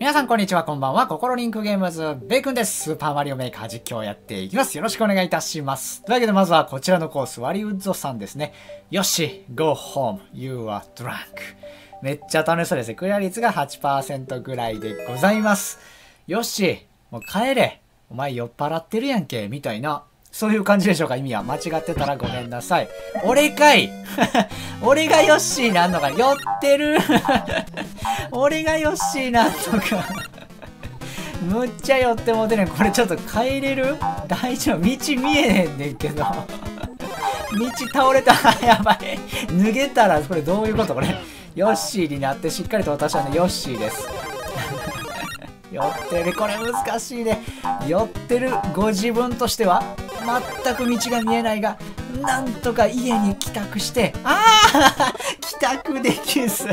皆さんこんにちは、こんばんは。ココロリンクゲームズ、ベイくんです。スーパーマリオメーカー実況をやっていきます。よろしくお願いいたします。というわけでまずはこちらのコース、ワリウッドさんですね。よし、Go home, you are drunk。めっちゃ楽しそうですね。クリア率が 8% ぐらいでございます。よし、もう帰れ。お前酔っ払ってるやんけ、みたいな。そういう感じでしょうか。意味は間違ってたらごめんなさい。俺かい俺がヨッシーなんのか。酔ってる俺がヨッシーなんのかむっちゃ酔ってもうてねん。これちょっと帰れる？大丈夫？道見えねんねんけど。道倒れた。やばい。脱げたら、これどういうこと？これ。ヨッシーになってしっかりと私はね、ヨッシーです。酔ってる。これ難しいね。酔ってるご自分としては全く道が見えないが、なんとか家に帰宅して、帰宅できず。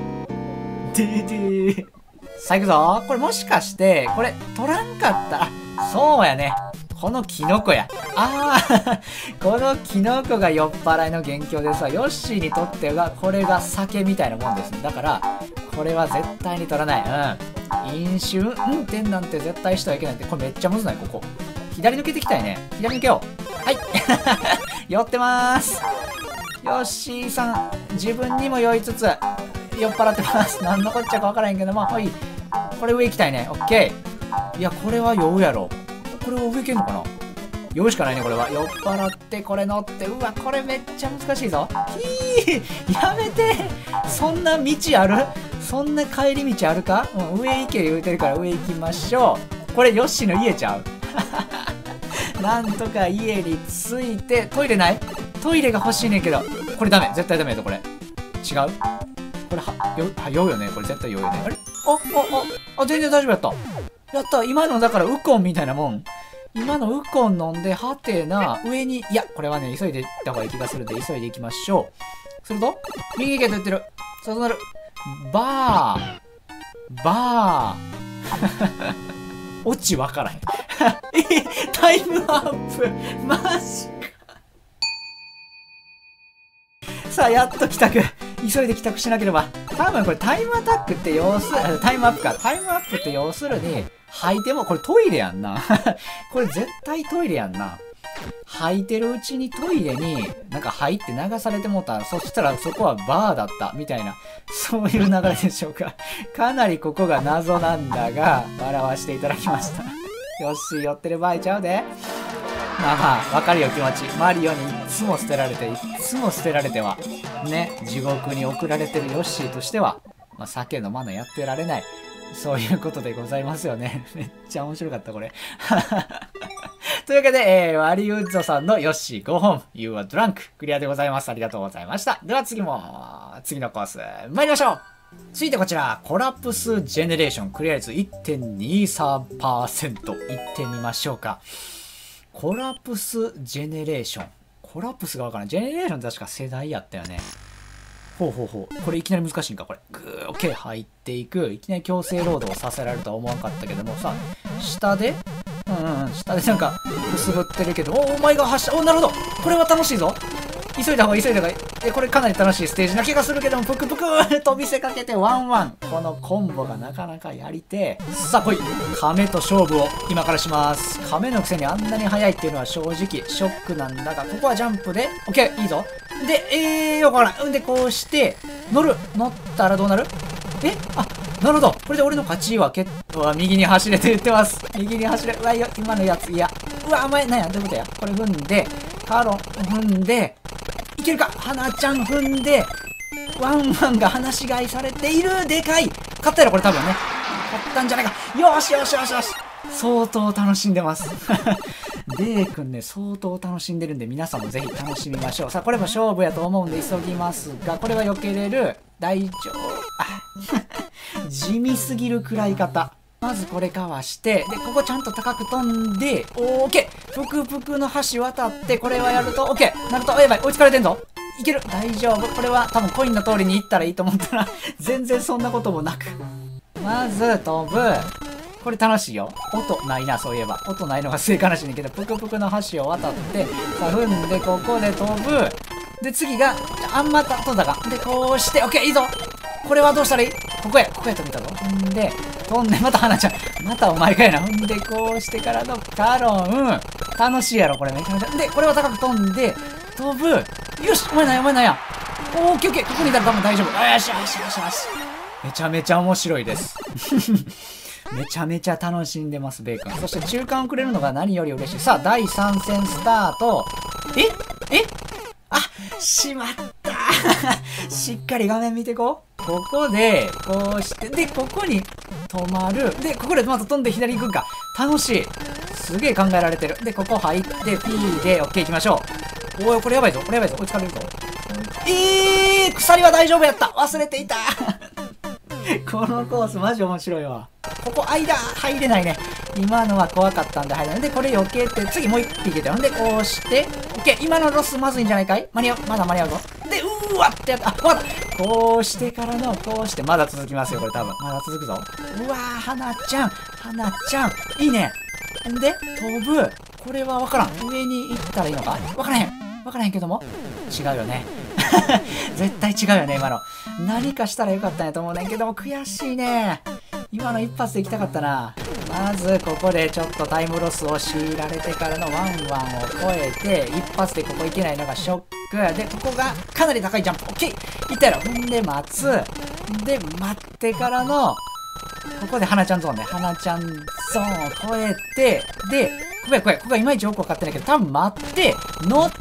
さあ行くぞ。これもしかして、これ取らんかったら、そうやね。このキノコや。このキノコが酔っ払いの元凶でさ、ヨッシーにとってはこれが酒みたいなもんですね。だから、これは絶対に取らない。飲酒運転なんて絶対してはいけないって、これめっちゃむずない、ここ。左抜けていきたいね。左抜けよう。はい。酔ってまーす。ヨッシーさん、自分にも酔いつつ、酔っ払ってます。なんのこっちゃかわからへんけど、まあ、はい。これ上行きたいね。オッケー。いや、これは酔うやろ。これは上行けんのかな？酔うしかないね、これは。酔っ払って、これ乗って、うわ、これめっちゃ難しいぞ。やめて。そんな道ある？そんな帰り道あるか？上行け言うてるから上行きましょう。これヨッシーの家ちゃうなんとか家に着いて、トイレない？トイレが欲しいねんけど。これダメ。絶対ダメだ、これ。違う？これ酔うよね。これ絶対酔うよね。あれ？全然大丈夫やった。やった。今のだからウコンみたいなもん。今のウコン飲んで、はてな、上に、いや、これはね、急いで行った方がいい気がするんで、急いで行きましょう。すると、右行けと言ってる。そうなる。バー。オチわからへん。タイムアップ。マジか。さあ、やっと帰宅。急いで帰宅しなければ。多分これタイムアタックって要する、タイムアップか。タイムアップって要するに、吐いても、これトイレやんな。これ絶対トイレやんな。吐いてるうちにトイレになんか入って流されてもうた。そしたらそこはバーだった。みたいな。そういう流れでしょうか。かなりここが謎なんだが、笑わせていただきました。よし、寄ってる場合ちゃうで。まあ、わかるよ気持ち。マリオにいつも捨てられて、いつも捨てられては、ね、地獄に送られてるヨッシーとしては、まあ、酒飲まのやってられない。そういうことでございますよね。めっちゃ面白かった、これ。というわけで、ワリウッドさんのヨッシー Go home, you are drunk クリアでございます。ありがとうございました。では次のコース、参りましょう。続いてこちら、コラプスジェネレーション、クリア率 1.23%。いってみましょうか。コラプスジェネレーション。コラプスがわからん。ジェネレーション確か世代やったよね。これいきなり難しいんかこれ。オッケー、入っていく。いきなり強制労働させられるとは思わんかったけどもさ、下で下でなんか、くすぶってるけど、お前が走った。なるほど。これは楽しいぞ。急いだ方がいい。これかなり楽しいステージな気がするけども、ぷくぷく飛びせかけてワンワン。このコンボがなかなかやりてえ。さあ来い。亀と勝負を今からします。亀のくせにあんなに速いっていうのは正直ショックなんだが、ここはジャンプで、オッケー、いいぞ。で、よくわからん。で、こうして、乗ったらどうなる？なるほど。これで俺の勝ちは右に走れと言ってます。右に走れ。うわ、今のやつ、いや。うわ、お前、なんや、どういうことや。これ踏んで、カロン踏んで、いけるか？花ちゃん踏んで、ワンワンが放し飼いされている。でかい。勝ったやろ、これ多分ね。勝ったんじゃないか。よし。相当楽しんでます。デイくんね、相当楽しんでるんで、皆さんもぜひ楽しみましょう。さあ、これも勝負やと思うんで急ぎますが、これは避けれる。大丈夫。地味すぎる食らい方。まずこれかわして、で、ここちゃんと高く飛んで、オーケー。ぷくぷくの橋渡って、これはやると、オーケー。なると、やばい、追いつかれてんぞ。いける。大丈夫。これは多分コインの通りに行ったらいいと思ったら、全然そんなこともなく。まず飛ぶ。これ楽しいよ。音ないな、そういえば。音ないのがすげえ悲しいんだけど、ぷくぷくの橋を渡って、さあ、踏んで、ここで飛ぶ。で、次が、あんま飛んだか。で、こうして、オッケー、いいぞ。これはどうしたらいい？ここやと見たぞ。んで、 飛んで、また花ちゃん。またお前かいな。ほんで、こうしてからのカロン。楽しいやろ、これめちゃめちゃ。で、これは高く飛んで、飛ぶ。よし、お前なんや、お前なんや。オッケーオッケー。ここにいたら多分大丈夫。よしよしよしよし。めちゃめちゃ面白いです。めちゃめちゃ楽しんでます、ベーコン。そして中間をくれるのが何より嬉しい。さあ、第3戦スタート。あ、しまったしっかり画面見てこう。ここで、こうして、で、ここに止まる。で、ここでまた飛んで左行くんか。楽しい。すげえ考えられてる。で、ここ入って、P で OK 行きましょう。おい、これやばいぞ。これやばいぞ。追いつかれるぞ。鎖は大丈夫やった。忘れていたこのコースマジ面白いわ。ここ間入れないね。今のは怖かったんで入れない。で、これ避けて、次もう一匹いけて。ほんで、こうして、OK。今のロスまずいんじゃないかい？間に合う。まだ間に合うぞ。で、うわってやった。あ、わかった。こうしてからの、こうして、まだ続きますよ、これ多分。まだ続くぞ。うわー、花ちゃん。花ちゃん。いいね。んで、飛ぶ。これはわからん。上に行ったらいいのか？わからへん。わからへんけども。違うよね。絶対違うよね、今の。何かしたらよかったんやと思うねんけども、悔しいね。今の一発で行きたかったな。まず、ここでちょっとタイムロスを強いられてからのワンワンを超えて、一発でここ行けないのがショック。で、ここがかなり高いジャンプ。オッケー！いったやろ。んで、待つ。で、待ってからの、ここで花ちゃんゾーンね。花ちゃんゾーンを超えて、で、ここがいまいちよくわかってないけど、多分待って、乗って、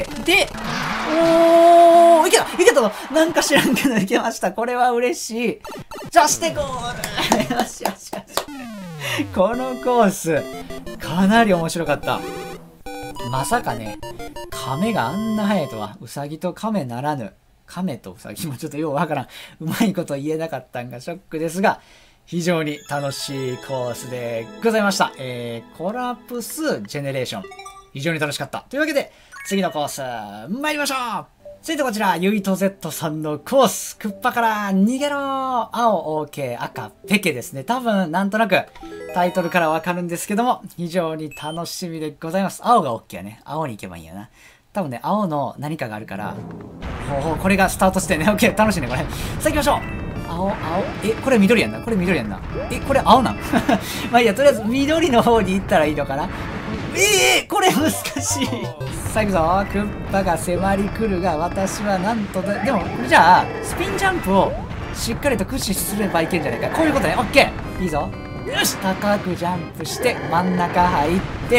で、おー、いけたぞ。なんか知らんけどいけました。これは嬉しい。ジャステゴールよしよしよし。このコース、かなり面白かった。まさかね、亀があんな速いとは、ウサギと亀ならぬ。亀とウサギもちょっとようわからん。うまいこと言えなかったんがショックですが、非常に楽しいコースでございました。コラプスジェネレーション。非常に楽しかった。というわけで、次のコース、参りましょう。続いてこちら、ユイト Z さんのコース。クッパから逃げろー。青、OK、赤、ペケですね。多分、なんとなく、タイトルからわかるんですけども、非常に楽しみでございます。青が OK やね。青に行けばいいんやな。多分ね、青の何かがあるから、これがスタートしてね。OK、楽しいね、これ。さあ行きましょう。青。これ緑やんな。これ緑やんな。これ青なんまあいいや、とりあえず緑の方に行ったらいいのかな。これ難しい。さあ行くぞ。クッパが迫り来るが、私はなんとでも、じゃあ、スピンジャンプをしっかりと駆使すればいけんじゃないか。こういうことね。オッケー。いいぞ。よし。高くジャンプして、真ん中入って、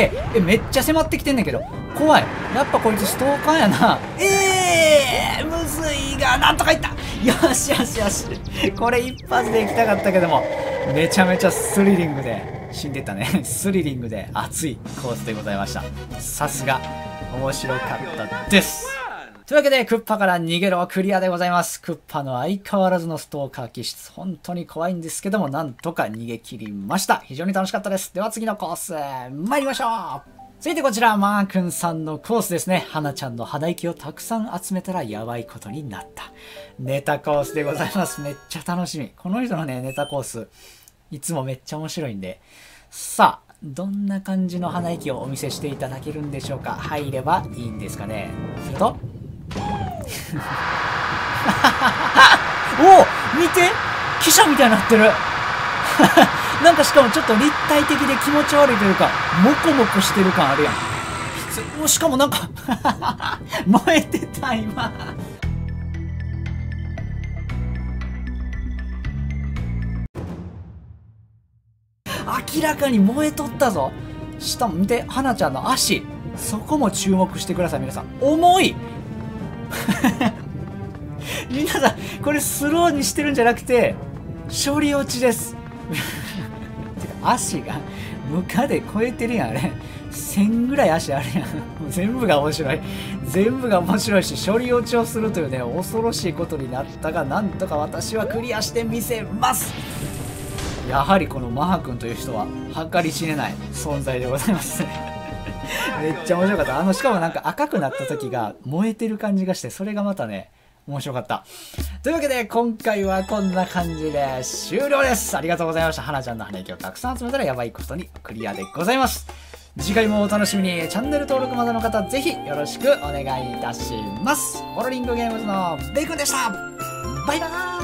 めっちゃ迫ってきてんねんけど。怖い。やっぱこいつストーカーやな。むずいが、なんとかいった。よしよしよし。これ一発で行きたかったけども、めちゃめちゃスリリングで、死んでたね。スリリングで熱いコースでございました。さすが、面白かったです。というわけで、クッパから逃げろクリアでございます。クッパの相変わらずのストーカー気質。本当に怖いんですけども、なんとか逃げ切りました。非常に楽しかったです。では次のコース、参りましょう。続いてこちら、マー君さんのコースですね。花ちゃんの肌息をたくさん集めたらやばいことになった。ネタコースでございます。めっちゃ楽しみ。この人のね、ネタコース、いつもめっちゃ面白いんで。さあ、どんな感じの鼻息をお見せしていただけるんでしょうか。入ればいいんですかね。するとおお、見て、汽車みたいになってるなんかしかもちょっと立体的で気持ち悪いというか、モコモコしてる感あるやん。しかもなんか燃えてた今明らかに燃えとったぞ。下も見て、花ちゃんの足、そこも注目してください。皆さん、重い皆さん、これスローにしてるんじゃなくて処理落ちです足がムカで超えてるやん。あれ1000ぐらい足あるやん。もう全部が面白い。全部が面白いし、処理落ちをするというね、恐ろしいことになったが、なんとか私はクリアしてみせます。やはりこのマハ君という人は計り知れない存在でございますねめっちゃ面白かった。しかもなんか赤くなった時が燃えてる感じがして、それがまたね、面白かった。というわけで、今回はこんな感じで終了です。ありがとうございました。花ちゃんの鼻息をたくさん集めたらやばいことにクリアでございます。次回もお楽しみに。チャンネル登録まだの方、ぜひよろしくお願いいたします。ホロリングゲームズのベイくんでした。バイバーイ。